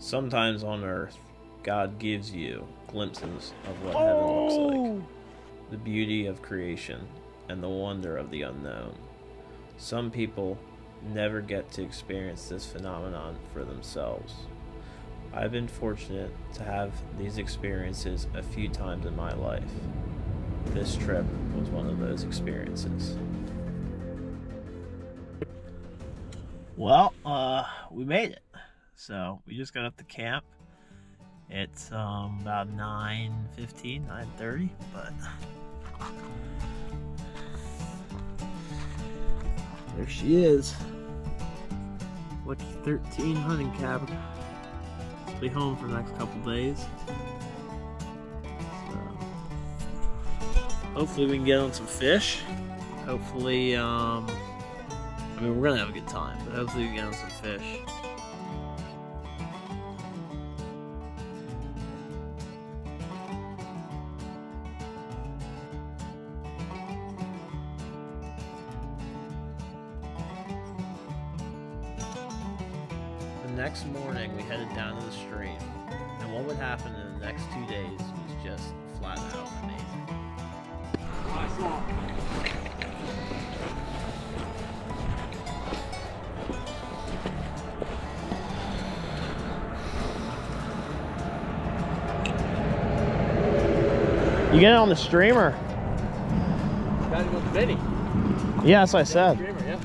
Sometimes on earth, God gives you glimpses of what heaven looks like. The beauty of creation and the wonder of the unknown. Some people never get to experience this phenomenon for themselves. I've been fortunate to have these experiences a few times in my life. This trip was one of those experiences. Well, we made it. So we just got up to camp. It's about 9:15, 9:30, but there she is. Lucky 13 hunting cabin. I'll be home for the next couple days. So hopefully we can get on some fish. Hopefully, I mean, we're gonna have a good time, but hopefully we can get on some fish. The next morning we headed down to the stream, and what would happen in the next 2 days was just flat out amazing. You get it on the streamer. Gotta go with the Benny. Yeah, that's what I said. Streamer, yeah.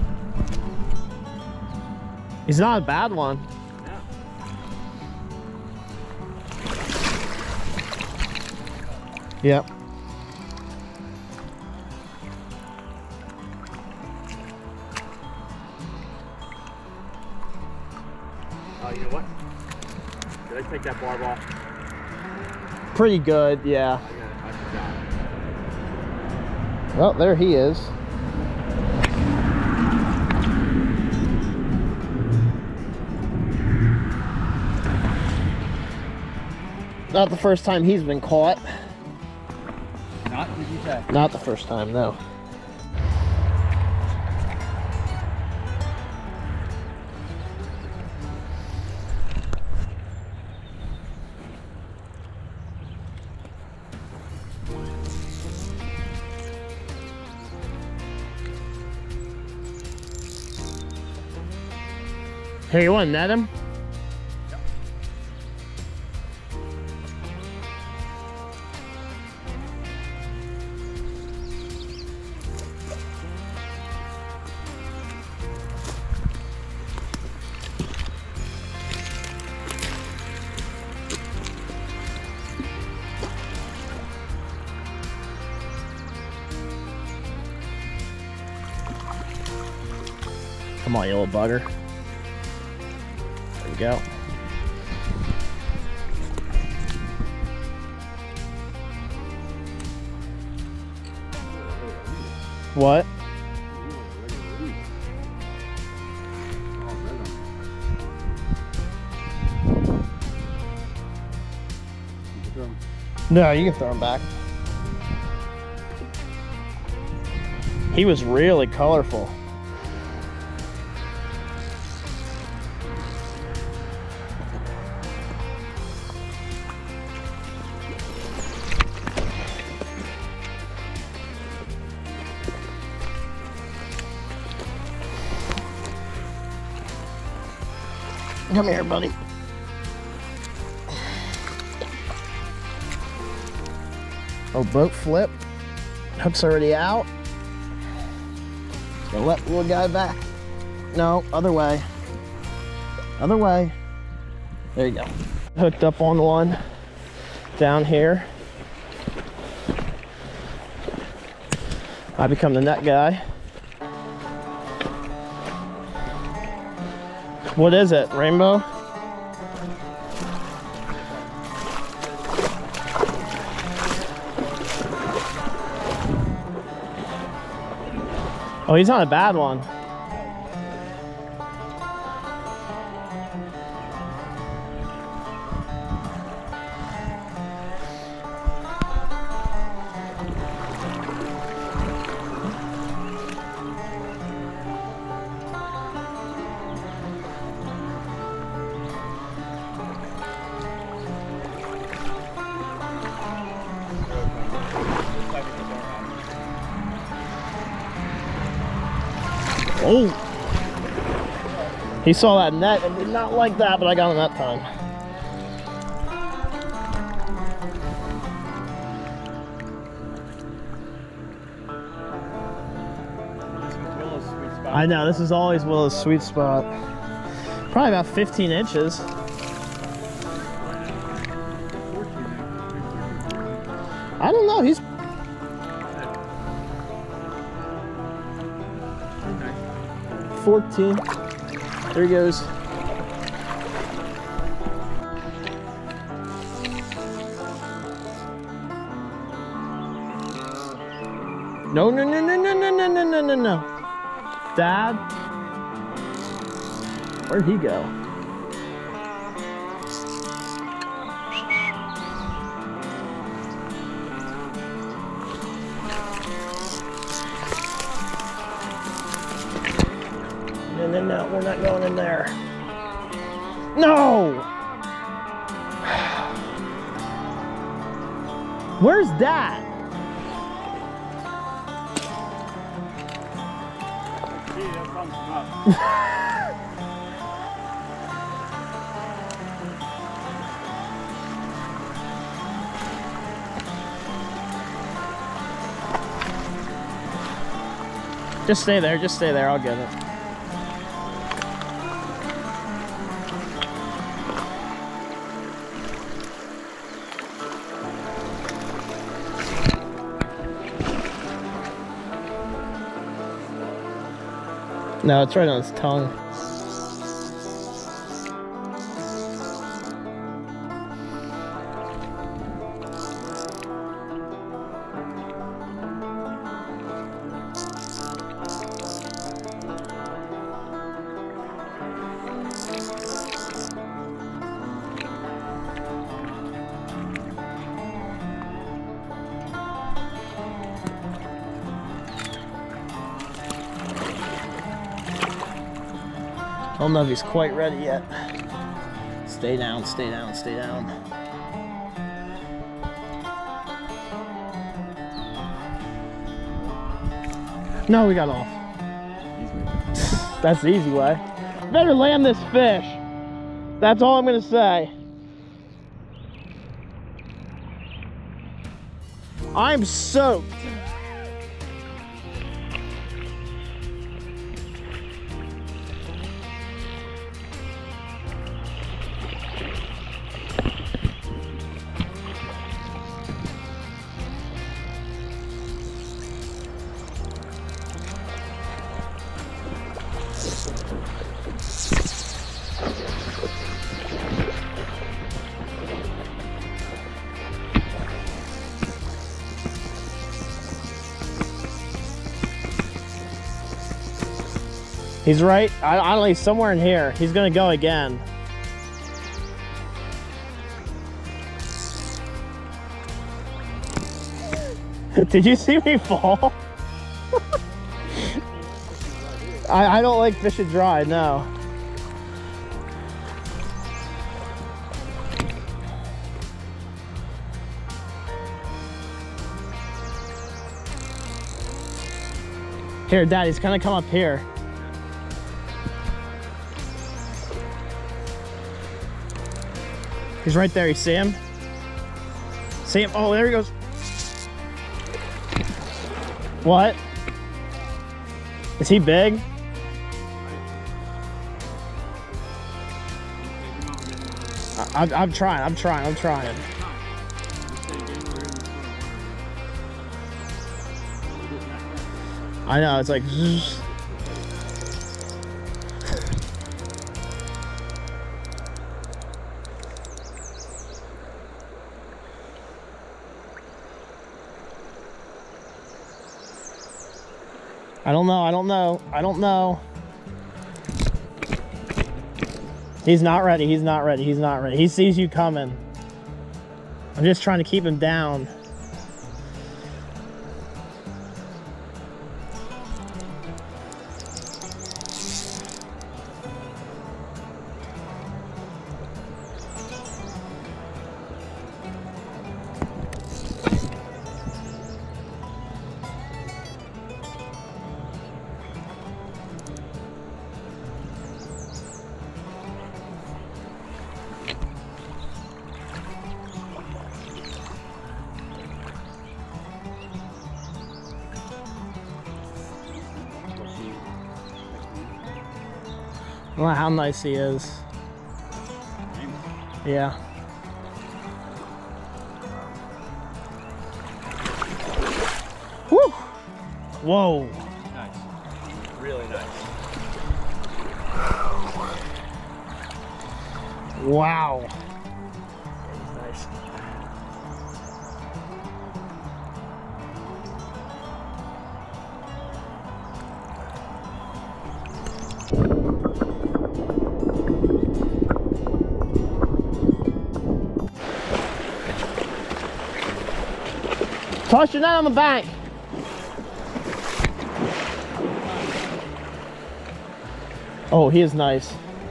He's not a bad one. Yeah. Yep. Oh, you know what? Did I take that barb off? Pretty good, yeah. I forgot. Well, there he is. Not the first time he's been caught. Not, did you say? Not the first time, no. Hey, you want to net him? Come on, you little bugger. There we go. What? No, you can throw him back. He was really colorful. Come here, buddy. Oh, boat flip. Hook's already out. Just gonna let the little guy back. No, other way. Other way. There you go. Hooked up on one down here. I become the net guy. What is it, rainbow? Oh, he's not a bad one. Oh! He saw that net and did not like that, but I got him that time. I know, this is always Willow's sweet spot. Probably about 15 inches. I don't know, he's... Okay. 14. There he goes. No, no, no, no, no, no, no, no, no, no, no. Dad? Where'd he go? No, no, no, we're not going in there. No! Where's Dad? Just stay there, I'll get it. No, it's right on his tongue. I don't know if he's quite ready yet. Stay down, stay down, stay down. No, we got off. That's the easy way. Better land this fish. That's all I'm gonna say. I'm soaked. He's right. I don't know, he's somewhere in here. He's gonna go again. Did you see me fall? I don't like fishing dry, no. Here, Dad, he's gonna come up here. He's right there, you see him? See him? Oh, there he goes. What? Is he big? I'm trying. I know, it's like zzz. I don't know. He's not ready. He sees you coming. I'm just trying to keep him down. Well, how nice he is. Yeah. Woo! Whoa. Nice. Really nice. Wow. Nice. Toss your net on the bank. Oh, he is nice.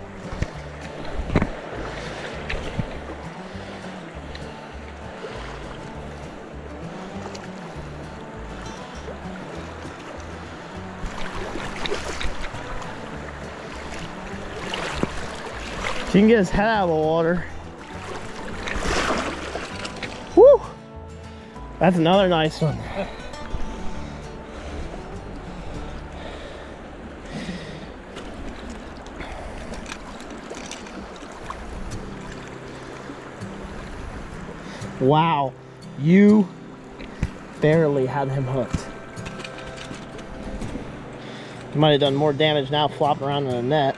If you can get his head out of the water. Woo! That's another nice one. Wow, you barely had him hooked. You might have done more damage now flopping around in the net.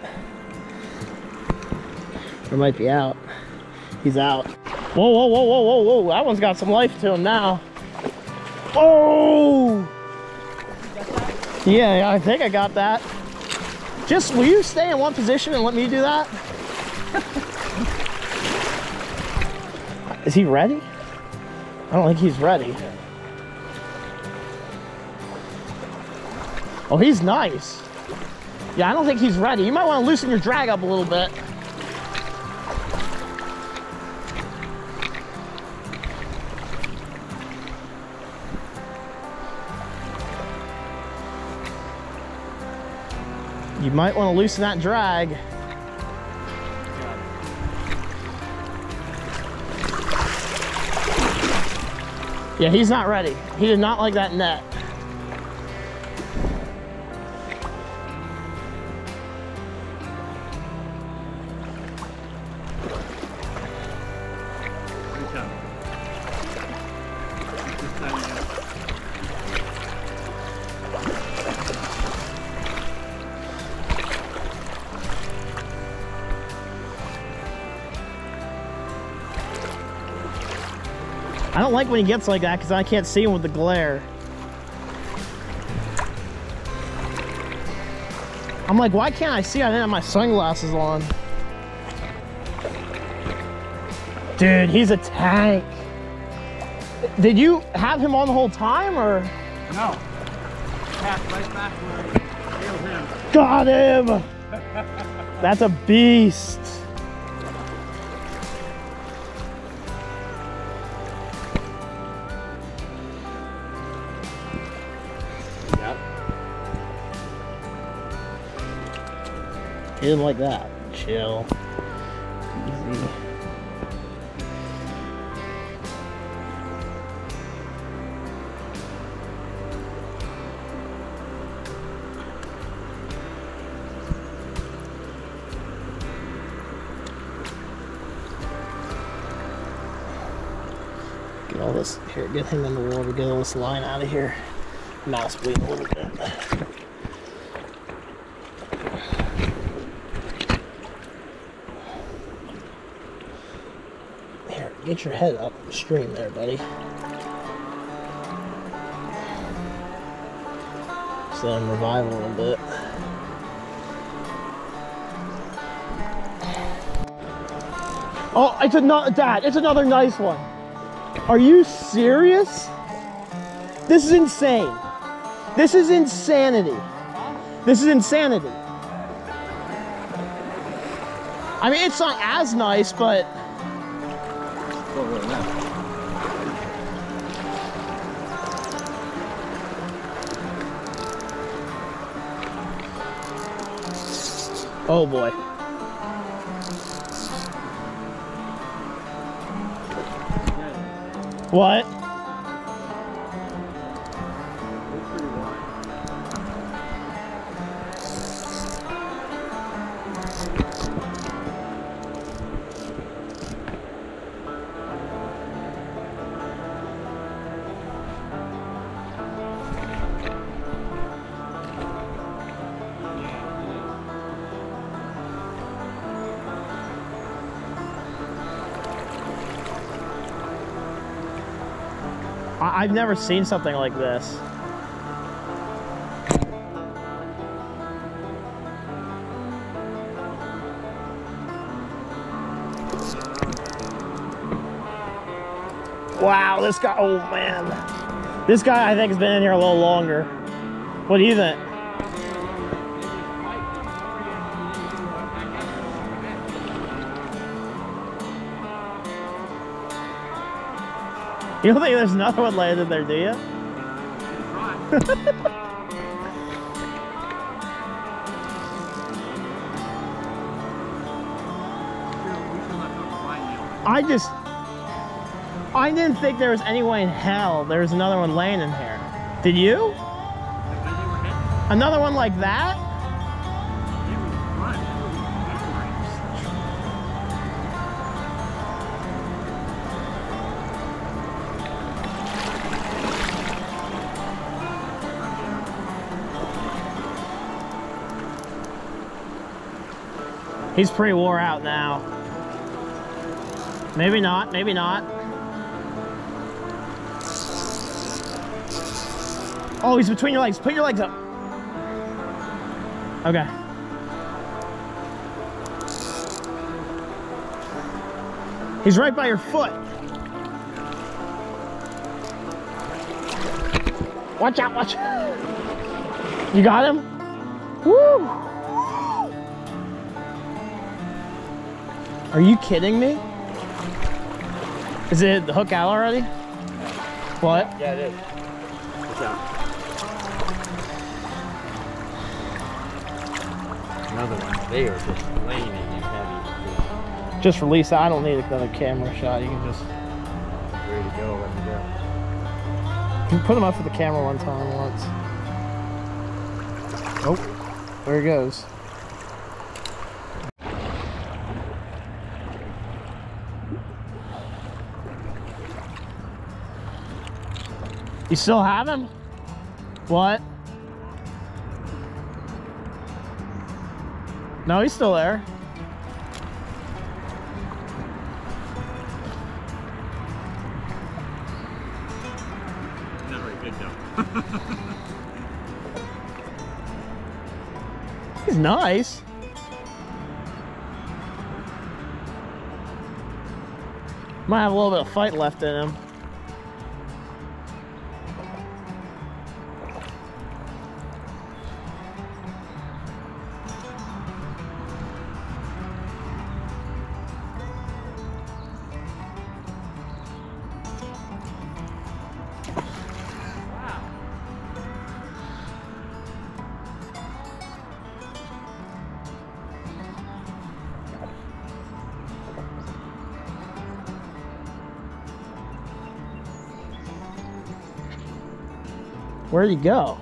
Or might be out. He's out. Whoa, whoa, whoa, whoa, whoa, whoa. That one's got some life to him now. Oh! Yeah, I think I got that. Just, will you stay in one position and let me do that? Is he ready? I don't think he's ready. Oh, he's nice. Yeah, I don't think he's ready. You might want to loosen your drag up a little bit. You might want to loosen that drag. Yeah, he's not ready. He did not like that net. I don't like when he gets like that because I can't see him with the glare. I'm like, why can't I see? I didn't have my sunglasses on. Dude, he's a tank. Did you have him on the whole time or? No. Back, right back where I nailed him. Got him! That's a beast. He didn't like that. Chill. Easy. Get all this here, get him in the water, get all this line out of here. Mouse bleed a little bit. Get your head up stream there, buddy. Just let him revive a little bit. Oh, it's another, Dad, it's another nice one. Are you serious? This is insane. This is insanity. This is insanity. I mean, it's not as nice, but oh boy. What? I've never seen something like this. Wow, this guy, oh man. This guy I think has been in here a little longer. What do you think? You don't think there's another one landed there, do you? I didn't think there was any way in hell there was another one laying in here. Did you? Another one like that? He's pretty wore out now. Maybe not, maybe not. Oh, he's between your legs. Put your legs up. Okay. He's right by your foot. Watch out, watch out. You got him? Woo! Are you kidding me? Is it the hook out already? What? Yeah, it is. Watch out. Another one. They are just laying in you heavy. Just release that. I don't need another camera shot. You can just... Ready to go, let me go. You put him up for the camera one time once. Oh, there he goes. You still have him? What? No, he's still there. Not very good though. He's nice. Might have a little bit of fight left in him. Where'd he go?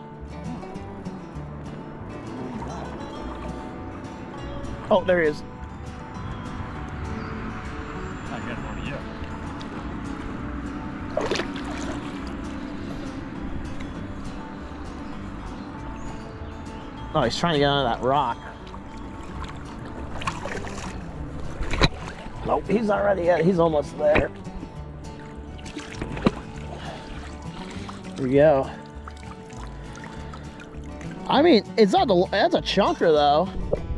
Oh, there he is. I got one of you. Oh, he's trying to get under that rock. Nope, he's not ready yet. He's almost there. Here we go. I mean, it's not the, that's a chunker though.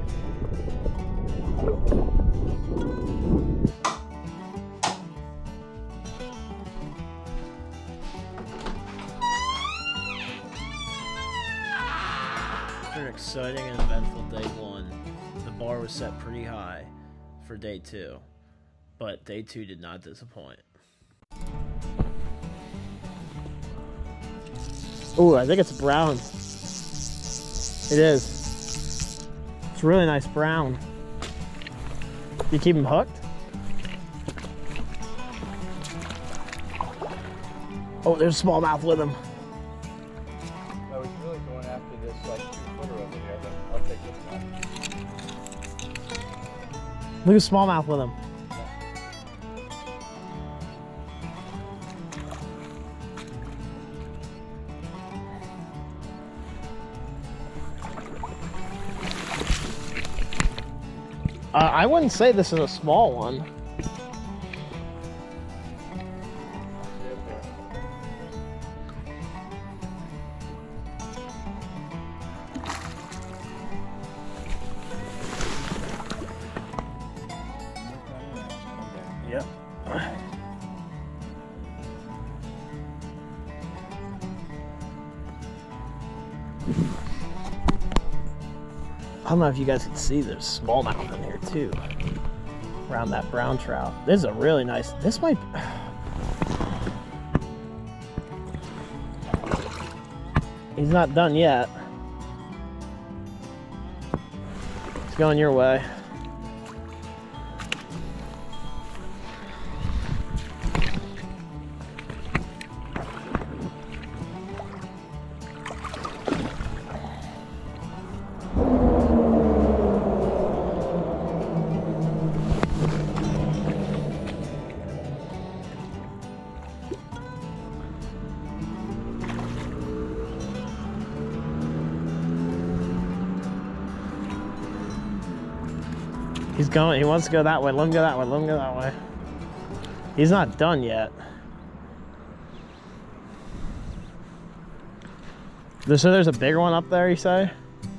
After an exciting and eventful day one, the bar was set pretty high for day two, but day two did not disappoint. Ooh, I think it's brown. It is. It's really nice brown. You keep him hooked? Oh, there's a smallmouth with him. I was really going after this like 2-footer over here, but I'll take this one. Look at smallmouth with him. I wouldn't say this is a small one. Yep. I don't know if you guys can see there's smallmouth in here too. Around that brown trout. This is a really nice, this might, he's not done yet. It's going your way. He's going, he wants to go that way. Let him go that way, let him go that way. He's not done yet. So there's a bigger one up there, you say?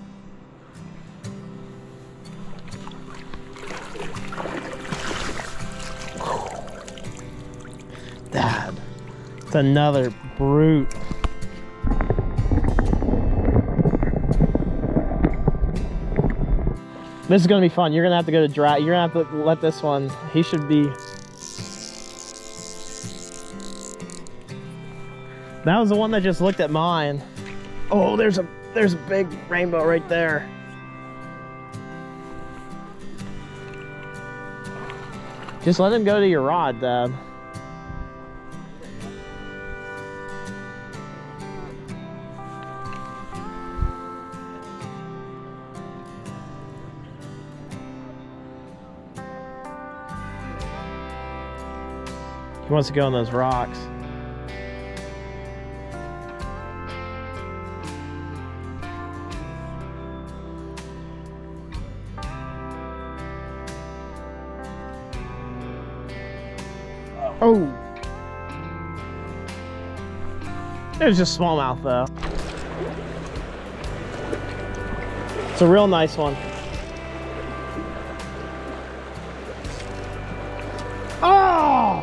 Dad, it's another brute. This is gonna be fun. You're gonna have to go to dry. You're gonna have to let this one. He should be. That was the one that just looked at mine. Oh, there's a big rainbow right there. Just let him go to your rod, Dad. He wants to go on those rocks. Oh! It was just smallmouth though. It's a real nice one. Oh!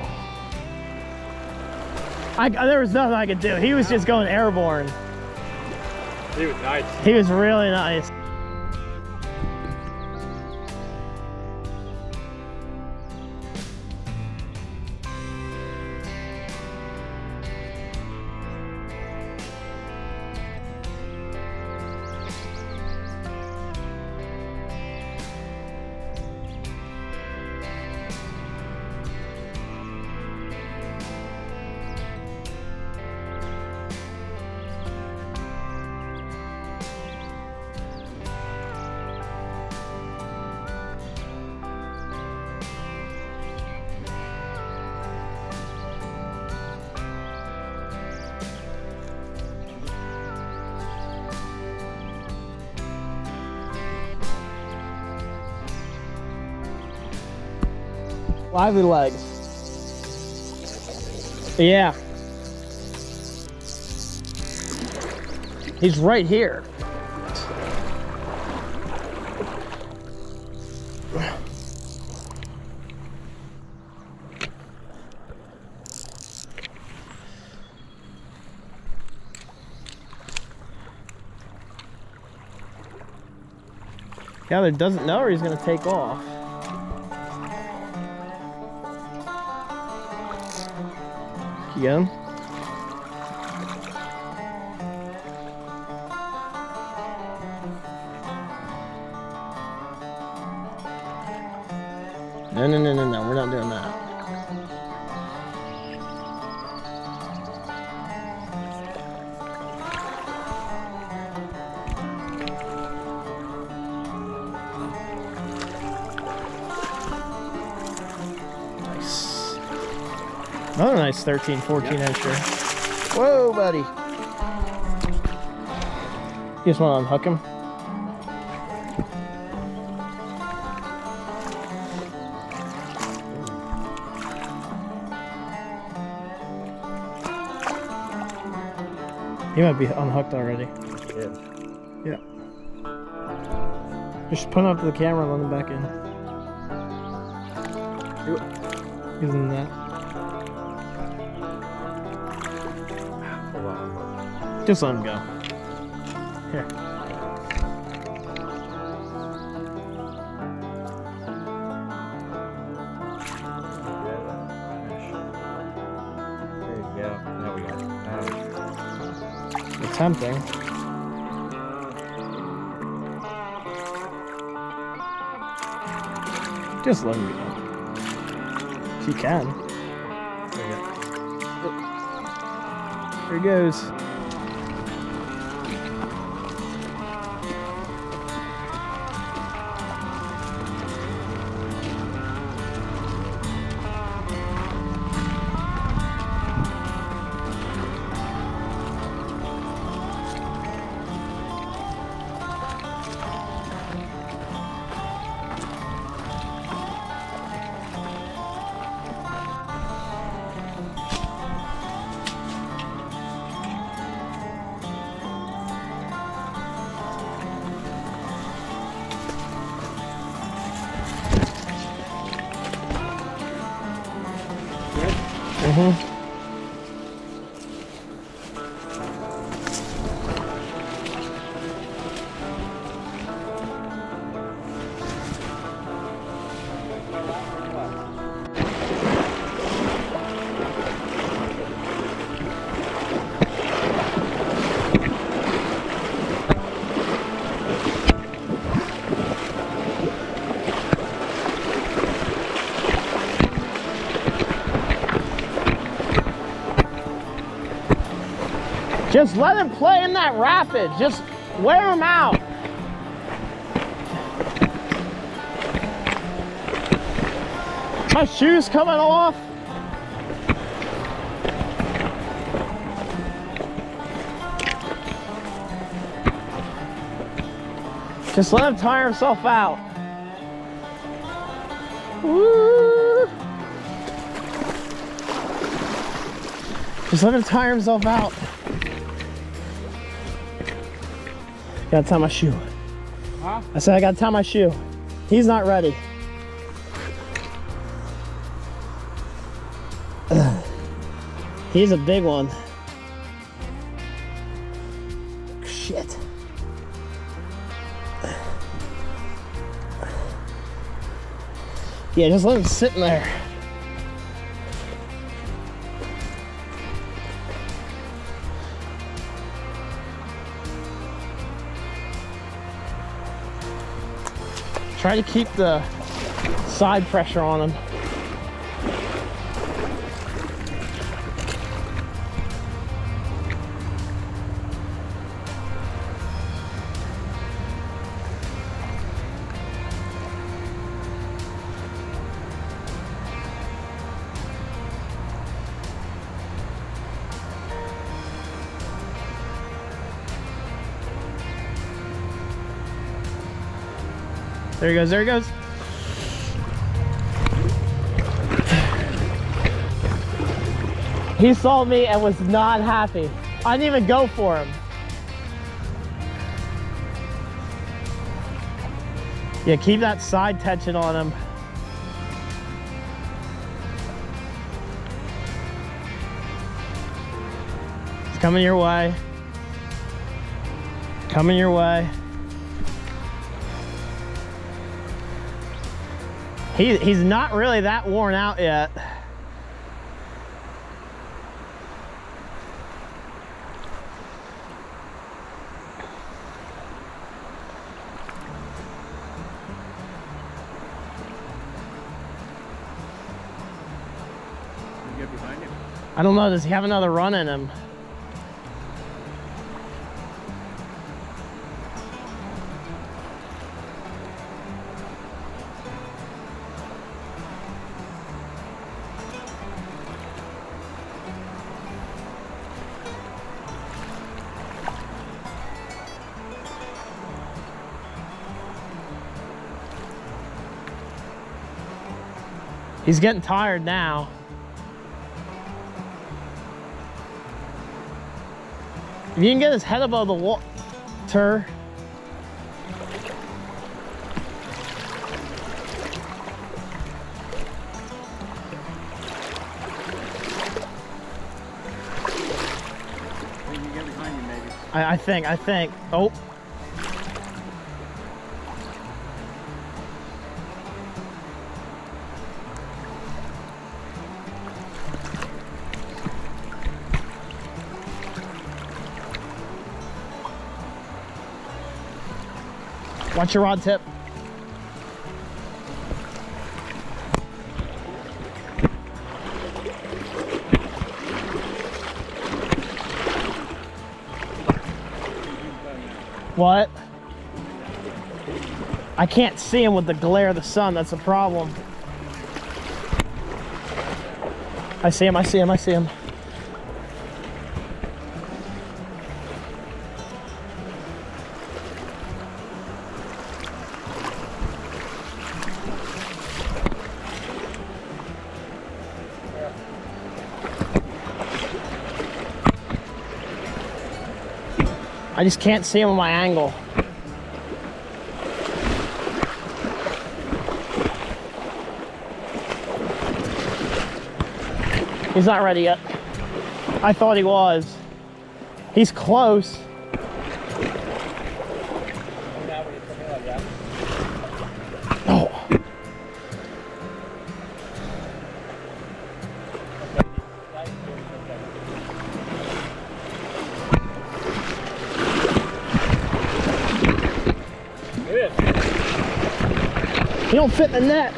There was nothing I could do. He was just going airborne. He was nice. He was really nice. Lively legs. Yeah. He's right here. Either doesn't know or he's gonna take off. Again. No, we're not doing that. Nice. Another nice 13, 14 incher. Whoa, buddy. You just want to unhook him? He might be unhooked already. Yeah. Just put him up to the camera and let him back in. Isn't that? Hold on. Just let him go. Here. There you go. Now we got it. It's tempting. Just let him go. If you can. There you go. Here he goes. Mm-hmm. Just let him play in that rapid. Just wear him out. My shoe's coming off. Just let him tire himself out. Woo. Just let him tire himself out. Gotta tie my shoe. Huh? I said I gotta tie my shoe. He's not ready. He's a big one. Shit. Yeah, just let him sit in there. Try to keep the side pressure on him. There he goes, there he goes. He saw me and was not happy. I didn't even go for him. Yeah, keep that side tension on him. It's coming your way. Coming your way. He's not really that worn out yet. You get behind him? I don't know, does he have another run in him? He's getting tired now. If you can get his head above the water. I think. Oh. Watch your rod tip. What? I can't see him with the glare of the sun, that's the problem. I see him, I see him, I see him. I just can't see him on my angle. He's not ready yet. I thought he was. He's close. Oh. You don't fit in the net.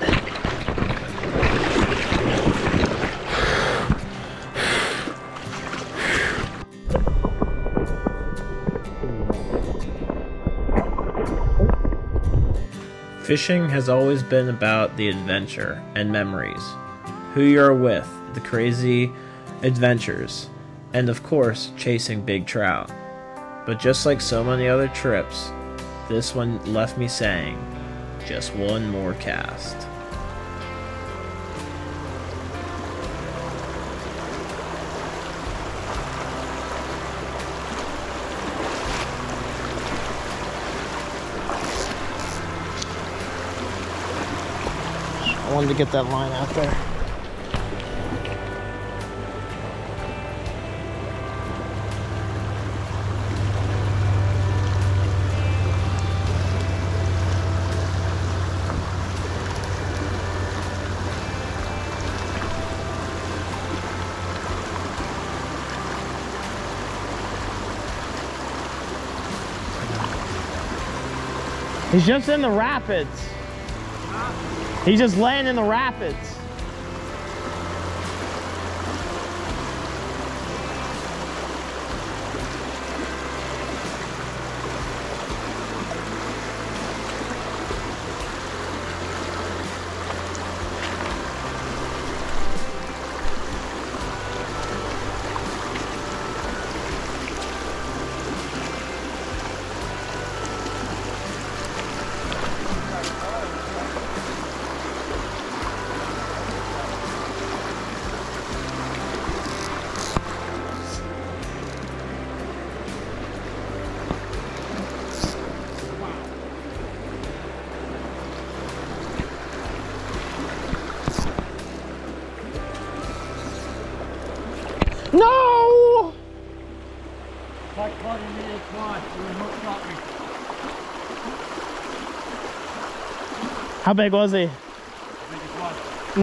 Fishing has always been about the adventure and memories, who you're with, the crazy adventures, and of course, chasing big trout. But just like so many other trips, this one left me saying, just one more cast. I wanted to get that line out there. He's just in the rapids. He's just laying in the rapids. No! How big was he?